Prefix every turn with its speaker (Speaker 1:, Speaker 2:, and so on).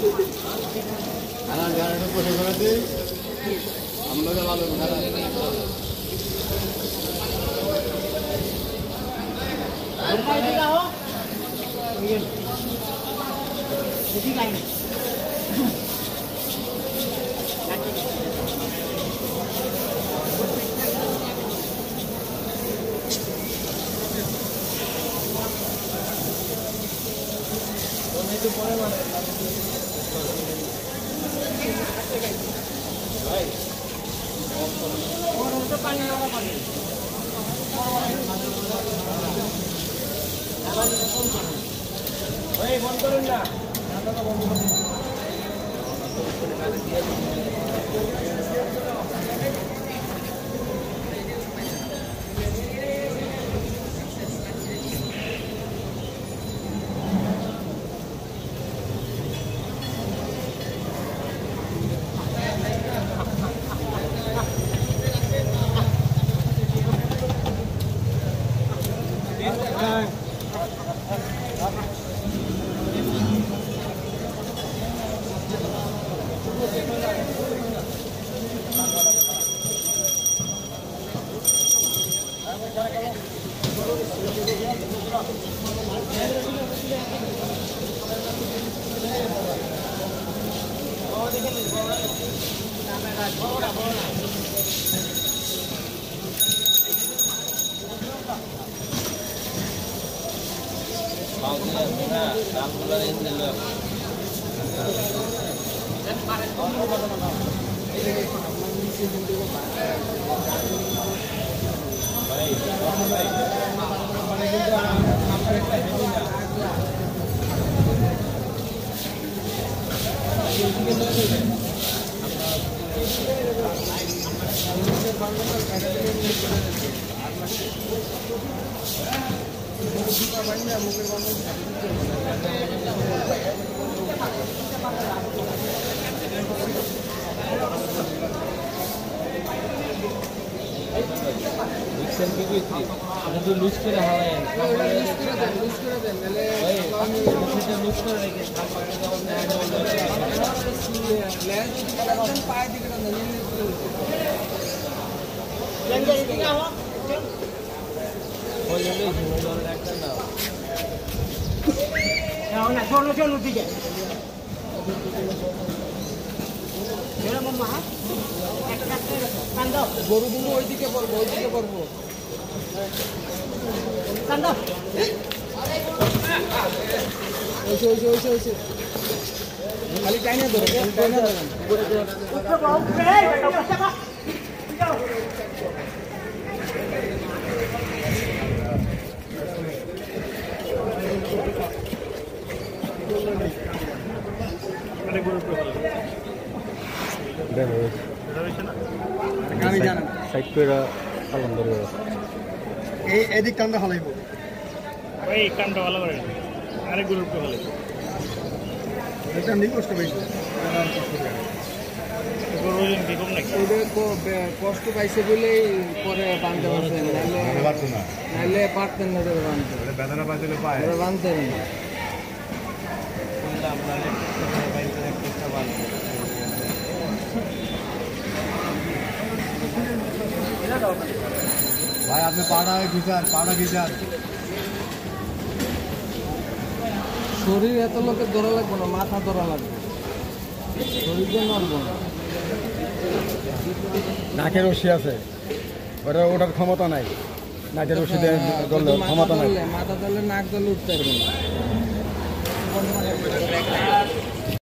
Speaker 1: আর গাড়িটা বসে করে দিই আমরা ভালো খারাপ
Speaker 2: লুজ করে হালায়েন লুজ করে রেখে
Speaker 1: গরুগুলো ওইদিকে পড়বো খালি টাইনে ধরো আমি জানা সাইড করে পালন করবো এই এদিক কান্দা হলাইব
Speaker 3: ওই কান্দা ভালো করে আরেক গ্রুপ হলে
Speaker 1: এটা নি কষ্ট পাইছে কষ্ট পাইছে বলেই পরে বাঁধতে পারছেন নাহলে পারতেন না বেদনা পাইলে বাঁধতেন ভাই আপনি পাড়া ঘিচান শরীর এত লোকের ধরা লাগবে না, মাথা ধরা লাগবে, শরীর দিয়ে নড়বো না। নাকের রশি আছে, ওটার ক্ষমতা নাই, নাকের রশি দিয়ে ক্ষমতা নাই, মাথা ধরলে নাক ধরলে উঠতে পারবে না।